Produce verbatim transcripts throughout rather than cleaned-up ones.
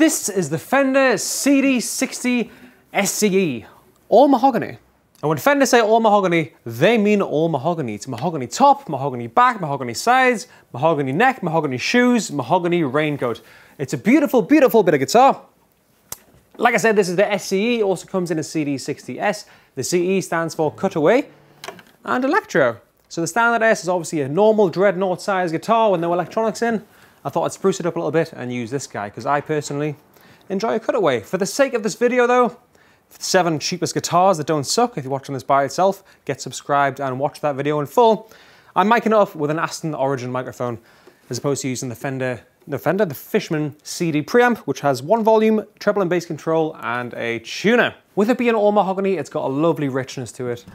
This is the Fender C D sixty S C E, all mahogany. And when Fender say all mahogany, they mean all mahogany. It's mahogany top, mahogany back, mahogany sides, mahogany neck, mahogany shoes, mahogany raincoat. It's a beautiful, beautiful bit of guitar. Like I said, this is the S C E, also comes in a C D sixty S. The C E stands for cutaway and electro. So the standard S is obviously a normal dreadnought size guitar with no electronics in. I thought I'd spruce it up a little bit and use this guy because I personally enjoy a cutaway. For the sake of this video though, seven cheapest guitars that don't suck, if you're watching this by itself, get subscribed and watch that video in full. I'm miking it up with an Aston Origin microphone as opposed to using the Fender, the Fender, the Fishman C D preamp, which has one volume, treble and bass control, and a tuner. With it being all mahogany, it's got a lovely richness to it.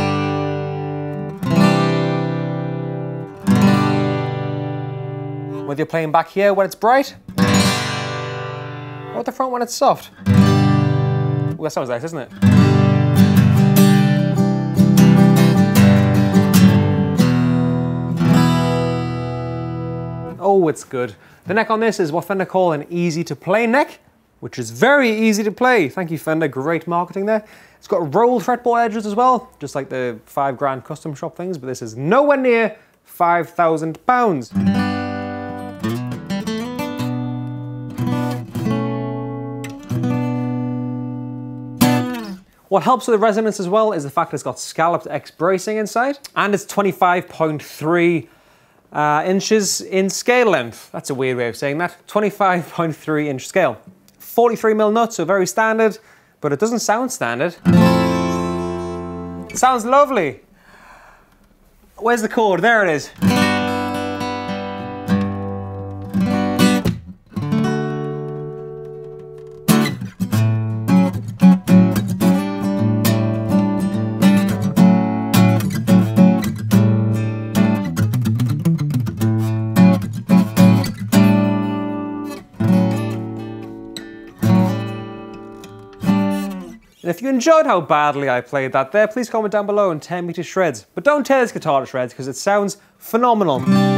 Whether you're playing back here when it's bright, or at the front when it's soft. Well, that sounds nice, doesn't it? Oh, it's good. The neck on this is what Fender call an easy-to-play neck, which is very easy to play. Thank you, Fender, great marketing there. It's got rolled fretboard edges as well, just like the five grand custom shop things, but this is nowhere near five thousand pounds. What helps with the resonance as well is the fact it's got scalloped X bracing inside, and it's twenty-five point three uh, inches in scale length. That's a weird way of saying that. twenty-five point three inch scale. forty-three mil nuts, so very standard, but it doesn't sound standard. It sounds lovely. Where's the chord? There it is. And if you enjoyed how badly I played that there, please comment down below and tear me to shreds. But don't tear this guitar to shreds because it sounds phenomenal.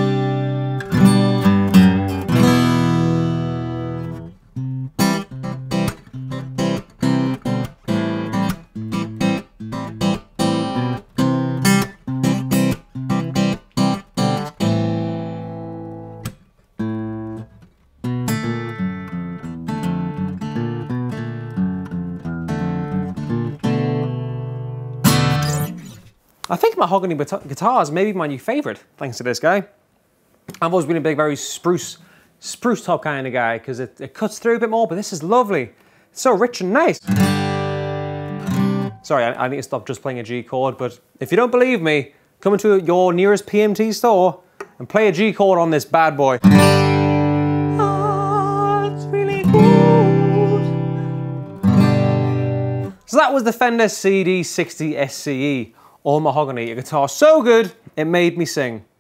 I think mahogany guitars may be my new favorite, thanks to this guy. I've always been a big, very spruce, spruce top kind of guy because it, it cuts through a bit more, but this is lovely. It's so rich and nice. Sorry, I, I need to stop just playing a G chord, but if you don't believe me, come into your nearest P M T store and play a G chord on this bad boy. Oh, it's really good. So that was the Fender C D sixty S C E. All mahogany, a guitar so good, it made me sing.